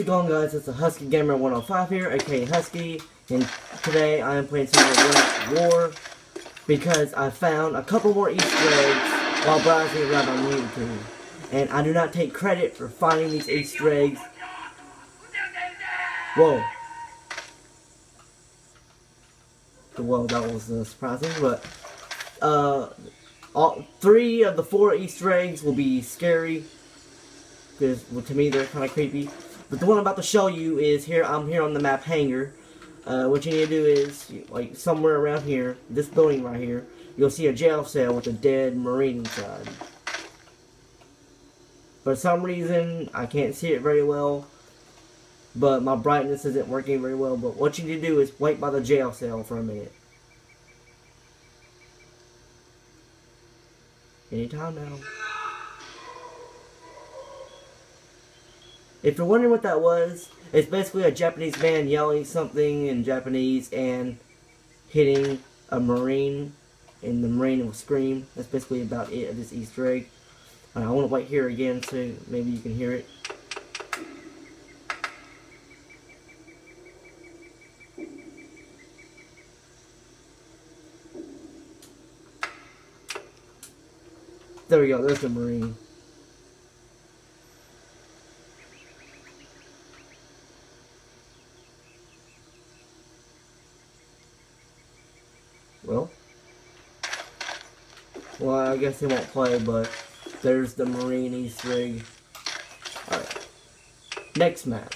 it going, guys? It's a Husky Gamer 105 here, aka Husky, and today I am playing some more War because I found a couple more Easter eggs while browsing around on YouTube, and I do not take credit for finding these Easter eggs. Whoa. Well, that was surprising, but all 3 of the 4 Easter eggs will be scary. Because, well, to me, they're kind of creepy. But the one I'm about to show you is here. I'm here on the map Hangar. What you need to do is, like, somewhere around here, this building right here, you'll see a jail cell with a dead Marine inside. For some reason, I can't see it very well. But my brightness isn't working very well. But what you need to do is wait by the jail cell for a minute. Anytime now. If you're wondering what that was, it's basically a Japanese man yelling something in Japanese and hitting a Marine, and the Marine will scream. That's basically about it of this Easter egg. I want to wait here again so maybe you can hear it. There we go, there's the Marine. Well, I guess he won't play, but there's the Marine Easter egg. Alright. Next map.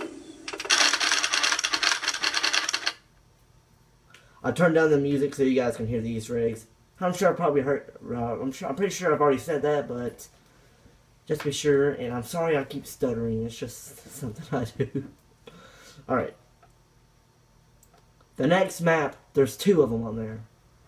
I turned down the music so you guys can hear the Easter eggs. I'm sure I probably heard, I'm pretty sure I've already said that, but just be sure, and I'm sorry I keep stuttering, it's just something I do. Alright. The next map, there's 2 of them on there.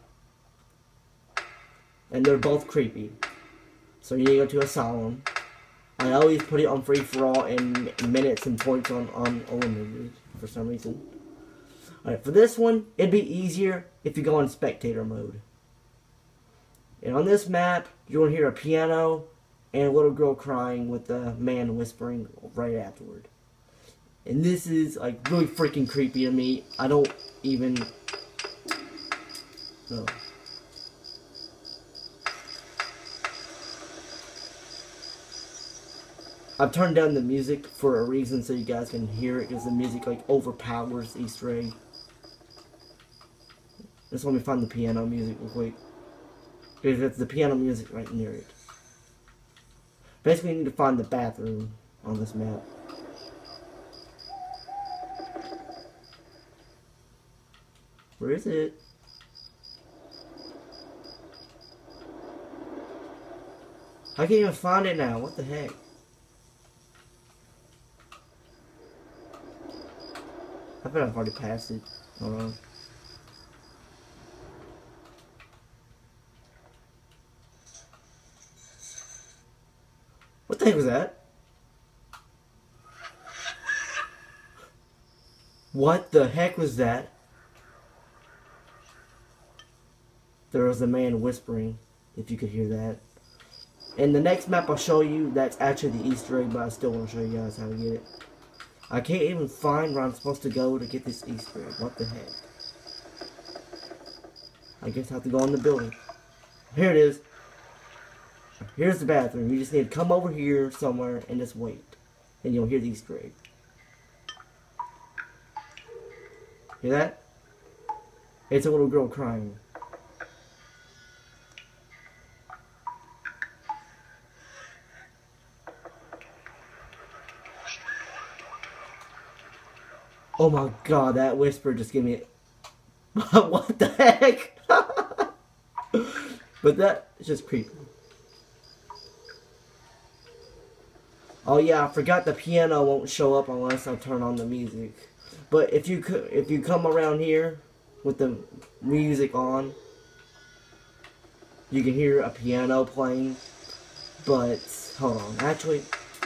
And they're both creepy. So you need to go to Asylum. I always put it on free-for-all and minutes and points on unlimited for some reason. Alright, for this one, it'd be easier if you go in spectator mode. And on this map, you're going to hear a piano and a little girl crying with a man whispering right afterward. And this is, like, really freaking creepy to me. I don't even know. I've turned down the music for a reason so you guys can hear it, because the music like overpowers the Easter egg. Just let me find the piano music real quick. Because it's the piano music right near it. Basically you need to find the bathroom on this map. Where is it? I can't even find it now, what the heck? I bet I've already passed it. Hold on. What the heck was that? What the heck was that? There was a man whispering, if you could hear that. And the next map I'll show you, that's actually the Easter egg, but I still want to show you guys how to get it. I can't even find where I'm supposed to go to get this Easter egg. What the heck? I guess I have to go in the building. Here it is. Here's the bathroom. You just need to come over here somewhere and just wait. And you'll hear the Easter egg. Hear that? It's a little girl crying. Oh my god, that whisper just gave me... What the heck? But that is just creepy. Oh yeah, I forgot the piano won't show up unless I turn on the music. But if you come around here with the music on, you can hear a piano playing. But hold on, actually...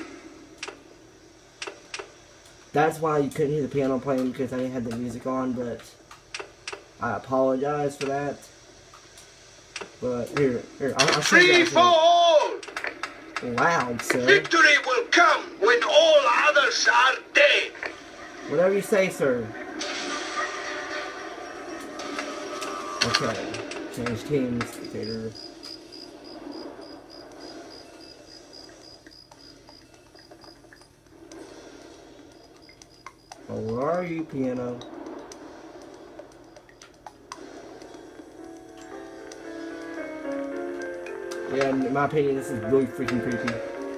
That's why you couldn't hear the piano playing, because I didn't have the music on, but I apologize for that. But here, I'll show you guys. loud, sir. Victory will come when all others are dead. Whatever you say, sir. Okay. Change teams. Theater. Oh, where are you, piano? Yeah, in my opinion, this is really freaking creepy.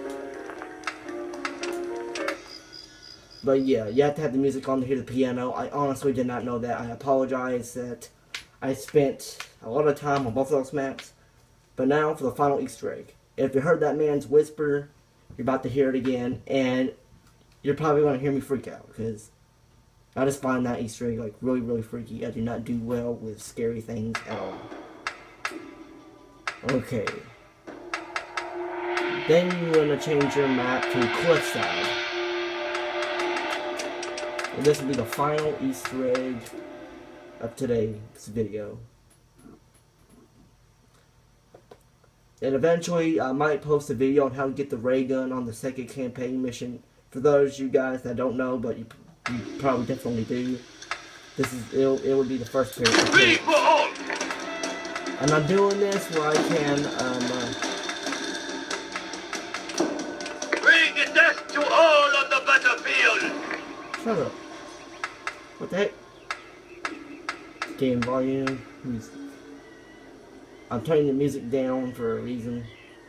But yeah, you have to have the music on to hear the piano. I honestly did not know that. I apologize that I spent a lot of time on both of those maps. But now for the final Easter egg. If you heard that man's whisper, you're about to hear it again. And you're probably going to hear me freak out. Because I just find that Easter egg like really, really freaky. I do not do well with scary things at all. Okay. Then you're going to change your map to Cliffside. And this will be the final Easter egg of today's video. And eventually I might post a video on how to get the ray gun on the second campaign mission. For those of you guys that don't know, but you probably definitely do. This is it would be the first period. And I'm doing this where I can bring death to all on the battlefield. Shut up. What the heck? Game volume. Music. I'm turning the music down for a reason.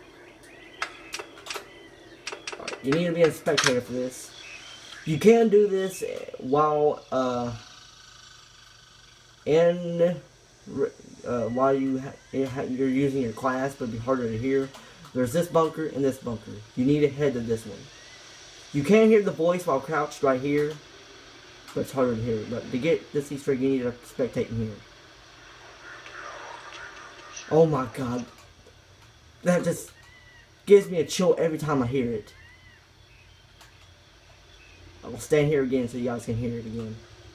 Right, you need to be a spectator for this. You can do this while while you're using your class, but it'd be harder to hear. There's this bunker and this bunker. You need to head to this one. You can hear the voice while crouched right here, but it's harder to hear. But to get this Easter egg, you need to spectate in here. Oh my god. That just gives me a chill every time I hear it. I will stand here again so you guys can hear it again.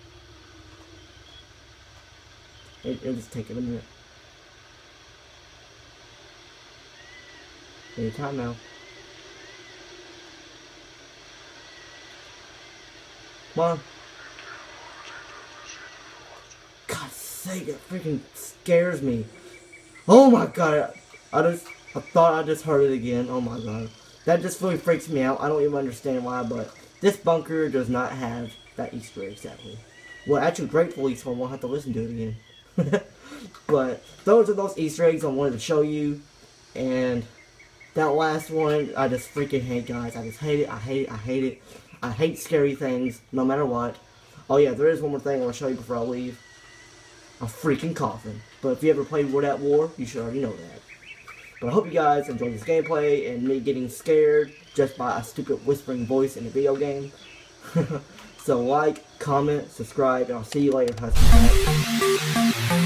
It'll just take it a minute. Anytime now. Come on. God's sake, it freaking scares me. Oh my god, I thought I just heard it again. Oh my god. That just really freaks me out. I don't even understand why, but this bunker does not have that Easter egg, sadly. Well, actually, gratefully, so I won't have to listen to it again. But those are those Easter eggs I wanted to show you. And that last one, I just freaking hate, guys. I just hate it. I hate it. I hate it. I hate scary things, no matter what. Oh yeah, there is one more thing I want to show you before I leave. A freaking coffin. But if you ever played World at War, you should already know that. But I hope you guys enjoyed this gameplay and me getting scared just by a stupid whispering voice in a video game. So like, comment, subscribe, and I'll see you later.